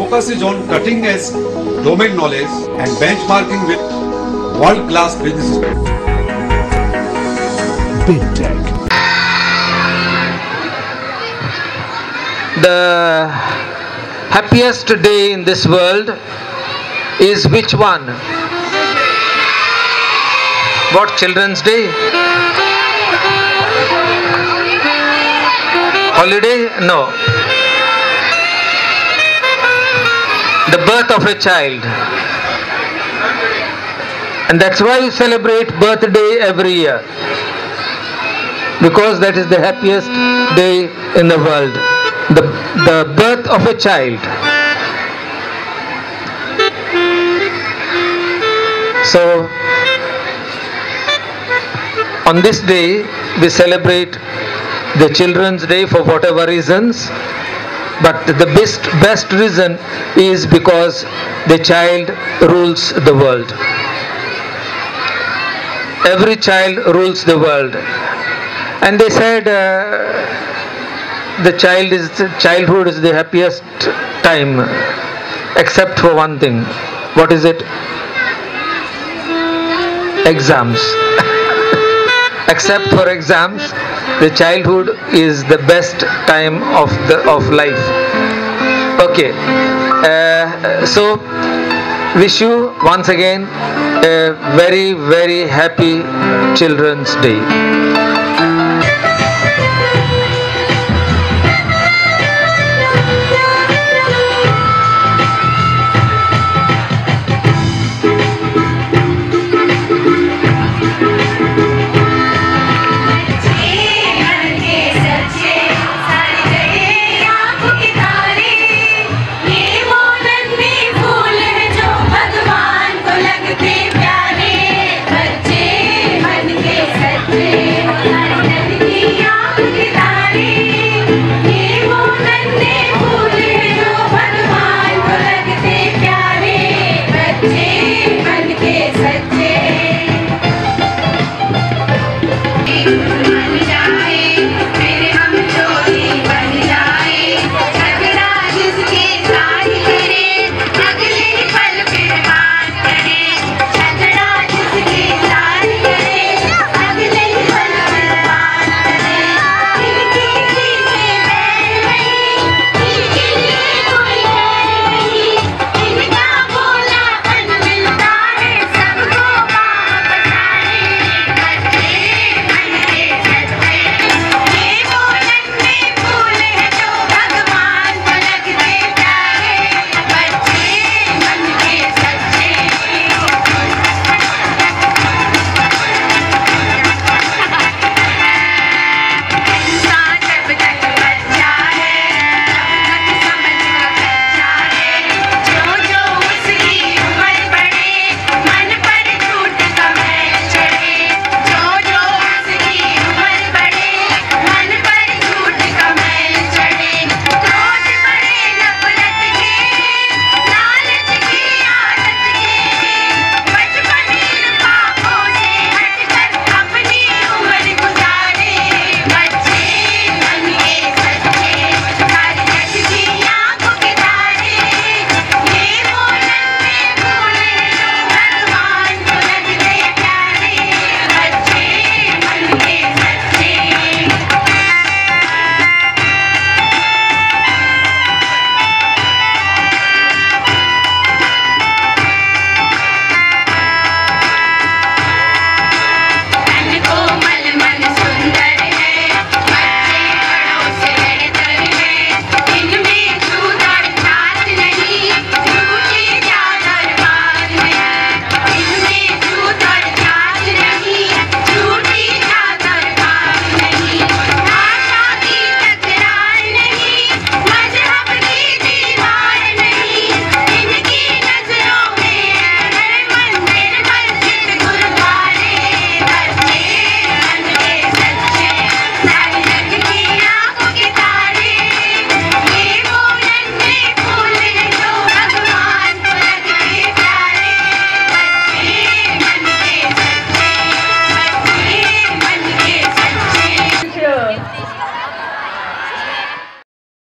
focus is on cutting-edge domain knowledge and benchmarking with world-class businesses. Big Tech. The happiest day in this world is which one? What, Children's Day? Holiday? No. The birth of a child. And that's why we celebrate birthday every year. Because that is the happiest day in the world. The birth of a child. So, on this day, we celebrate the Children's Day for whatever reasons, but the best reason is because the child rules the world. Every child rules the world. And they said childhood is the happiest time, except for one thing. What is it? Exams. Except for exams, the childhood is the best time of life. Okay. So wish you once again a very, very happy Children's Day.